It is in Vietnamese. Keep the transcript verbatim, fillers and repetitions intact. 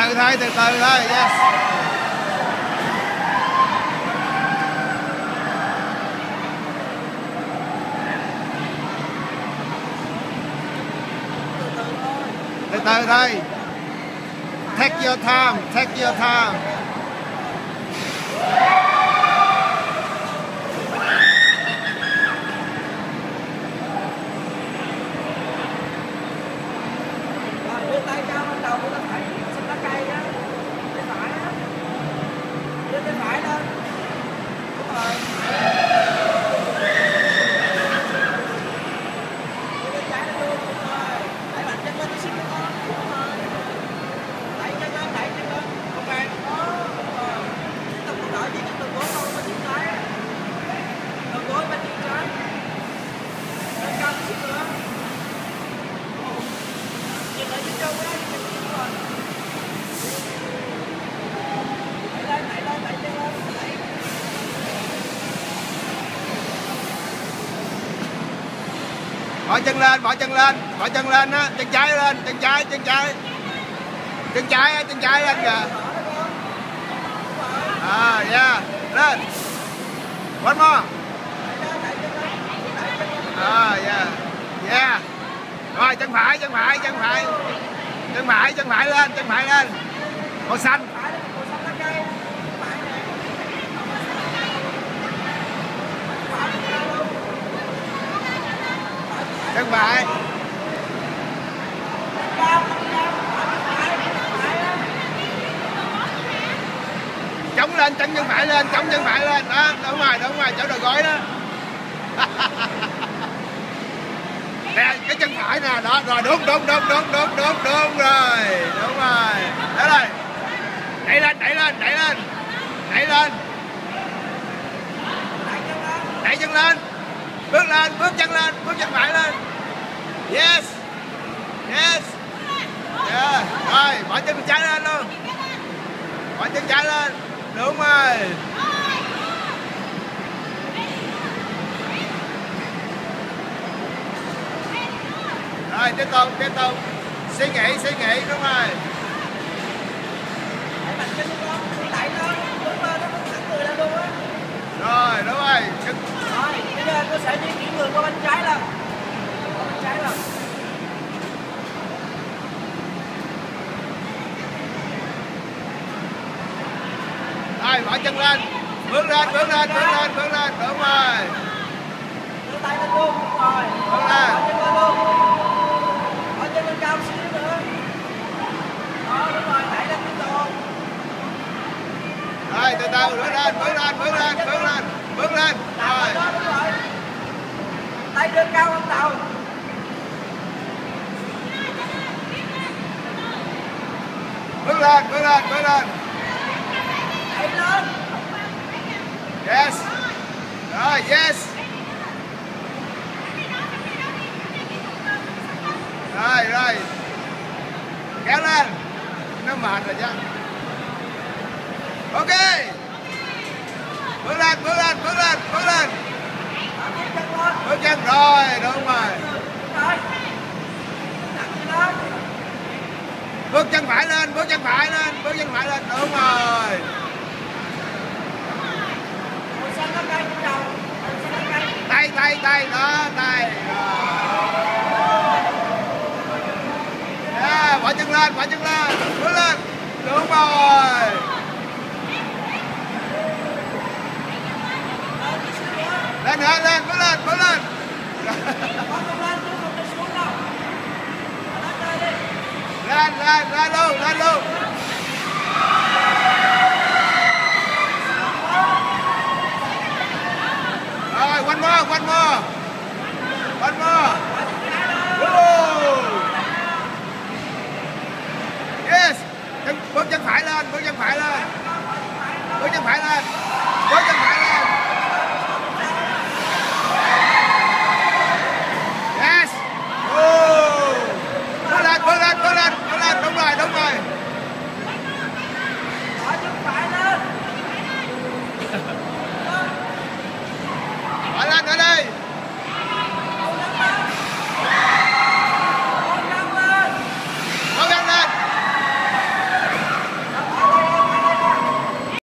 từ thôi, từ từ thôi. Yes. Từ từ thôi. Take your time, take your time. Đưa tay cao lên đầu, chúng ta phải xích lá cây á, tay phải á, đưa tay phải lên, đúng rồi. Đưa tay trái lên luôn, đúng rồi. Đẩy mạnh chân lên tí xíu nữa, đúng rồi. Đẩy chân lên, đẩy chân lên, ok, đó, đúng rồi. Tiếp tục đỡ chỉ cái đầu gối không bên chân trái á, đầu gối bên chân trái, lên cao tí xíu nữa. Đẩy lên, đẩy lên, đẩy chân lên, đẩy. Bỏ chân lên, bỏ chân lên, bỏ chân lên á, chân trái lên, chân trái, chân trái. Chân trái á, chân trái lên kìa. À, yeah, lên. One more. À, yeah, yeah. Rồi, chân phải, chân phải, chân phải. Chân phải, chân phải lên, chân phải lên. Màu xanh. Chân phải. Chống lên, chân chân phải lên, chống chân phải lên. Đó, đúng rồi, đúng rồi, chỗ đầu gối đó. Nè, cái chân phải nè, đó, rồi đúng, đúng, đúng, đúng, đúng, đúng, đúng rồi, đúng rồi. Đó rồi. Đẩy lên, đẩy lên, đẩy lên. Đẩy lên. Đẩy chân lên. Bước lên, bước chân lên, bước chân phải lên. Yes. Yes. Yeah. Rồi, bỏ chân trái lên luôn. Bỏ chân trái lên. Đúng rồi. Rồi, tiếp tục, tiếp tục. Suy nghĩ, suy nghĩ, đúng rồi. Rồi, đúng rồi. Rồi, bây giờ tôi sẽ di chuyển người qua bên trái lên. Qua bên trái lên. Rồi, bỏ chân lên. Bước lên, bước lên, bước lên, bước lên. Đúng rồi. Đưa tay lên luôn, đúng rồi. Bước lên. Bỏ chân lên luôn. Bỏ chân lên cao xíu nữa. Đó, đúng rồi, đẩy lên tiếp tục. Rồi, từ từ, bước lên, bước lên, bước lên, bước lên. Bước lên. Rồi. Đó, đúng rồi. Tay đưa cao hơn đầu. Bước lên, bước lên, bước lên. Đẩy lên. Yes. Rồi, yes. Rồi, rồi. Kéo lên. Nó mệt rồi chứ. Ok. Bước lên, bước lên, bước lên, bước lên. Bước chân rồi, đúng rồi. Bước chân phải lên, bước chân phải lên, bước chân phải lên, đúng rồi. Tay, tay, tay, đó, tay. Yeah, bỏ chân lên, bỏ chân lên, bước lên. Đúng rồi. Lên nữa, lên, bước lên, bước lên. Lên, lên, lên luôn, lên luôn. Rồi, one more, one more. One more. Woo. Yes. Chân, bước chân phải lên, bước chân phải lên. Bước chân phải lên. Bước chân phải lên. Yes. Woo. Bước lên, bước lên, bước lên, bước lên, đúng rồi, đúng rồi. Bỏ chân phải lên. Bỏ lên ở đây.